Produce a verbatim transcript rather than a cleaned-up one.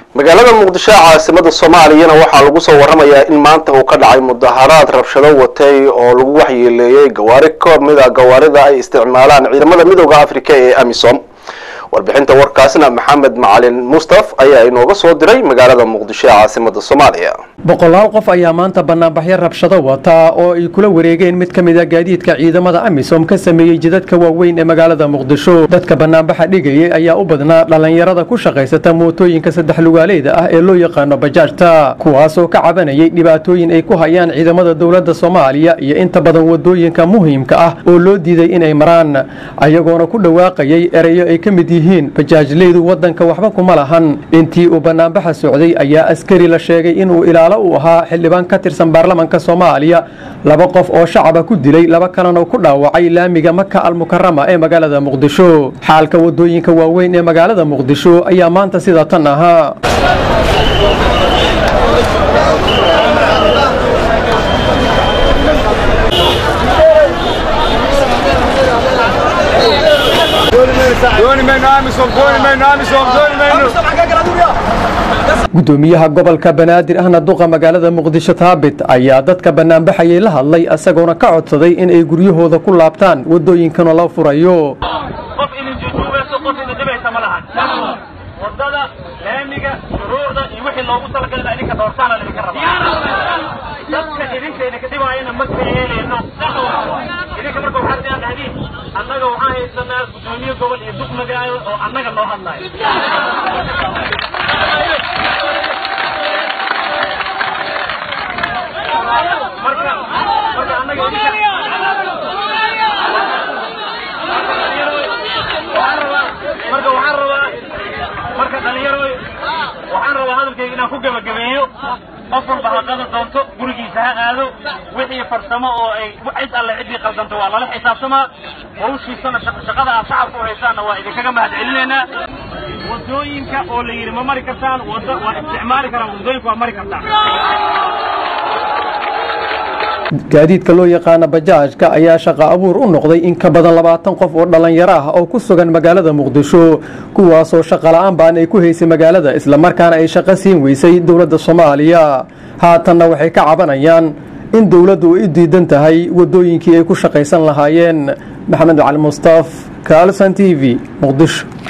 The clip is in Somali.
magaalada muqdisho caasimada Soomaaliya waxa lagu soo waramayaa in maanta uu ka dhacay mudaharaad rabshado watay oo lagu waxyeeleeyay gawaari ka mid ah gawaarida ay isticmaalaan ciidamada midowga Afrika ee AMISOM warbixinta warkaasna Maxamed Macalin Mustaf ayaa inooga soo diray magaalada muqdisho caasimada Soomaaliya boqolaal qof ayaa maanta banaanbaxyo rabshado wata oo ay kula wareegeen mid kamid ah gaadiidka ciidamada AMISOM ka sameeyay jidadka waaweyn ee magaalada muqdisho dadka banaanbaxa dhigayay ayaa u badnaa dhalinyarada ku shaqeysata mootooyinka saddex lugaaleyda ah ee loo yaqaan bajaajta kuwaas oo ka cabanayay dhibaatooyin ay ku hayaan ciidamada dawladda Soomaaliya iyo inta badan wadooyinka muhiimka ah oo loo diiday in ay maraan ayagoona ku dhawaaqayay erayo ay kamid yihiin bajaajleydu wadanka waxba kuma lahan intii uu banaanbaxa socday ayaa askari la sheegay inuu ilaalo u ahaa xildhibaan ka tirsan baarlamaanka Soomaaliya laba qof oo shacab ku dilay laba kalena ku dhaawacay laamiga Makka al-Mukarrama ee magaalada Muqdisho xaalka wadooyinka waaweyn ee magaalada Muqdisho ayaa maanta sida tan ahaa gudoomiyaha gobolka Banaadir ahna duqa magaalada Muqdisho Taabit ayaa dadka banaanbaxayay la hadlay asagoona ka codsaday in ay guryahooda ku laabtaan wadooyinkan la furayo qof in jujuubeyso qof in dibaysa malahan wadada laamiga shuruucda iyo wixii loogu talagalay idinka doortaan la idinka rabaa dadka idinkeena ka dhibaayana ma yeeleyno idinka marka waxaad leedahay annaga waxaan haysanaa gudoomiye gobol iyo duq magaalo oo annaga loo hadlayo marka marka annaga marka waxaan rabaa marka dhalinyaro waxaan rabaa hadalkayga inaan ku gabagabeeyo qof walba haqada doonto gurigiisa ha aado wixii farsamo oo ay cid alle cidii qaldanto waa lala xisaabtamaa hawshiisana shaqada aad shacabku u haysaanna waa idinkaga mahadcelinaynaa wadooyinka oo la yidhi ma mari kartaan wada waa isticmaali karaan wadooyinka waa mari kartaan gaadiidka loo yaqaan bajaajka ayaa shaqo abuur u noqday in ka badan labaatan qof oo dhalinyaro ah oo ku sugan magaalada Muqdisho kuwaas oo shaqo la'aan baan ay ku haysay magaalada isla markaana ay shaqo siin weysay dawladda Soomaaliya haatanna waxay ka cabanayaan in dawladdu ay diidan tahay wadooyinkii ay ku shaqeysan lahaayeen Maxamed Macalin Mustaf Kalsan T V Muqdisho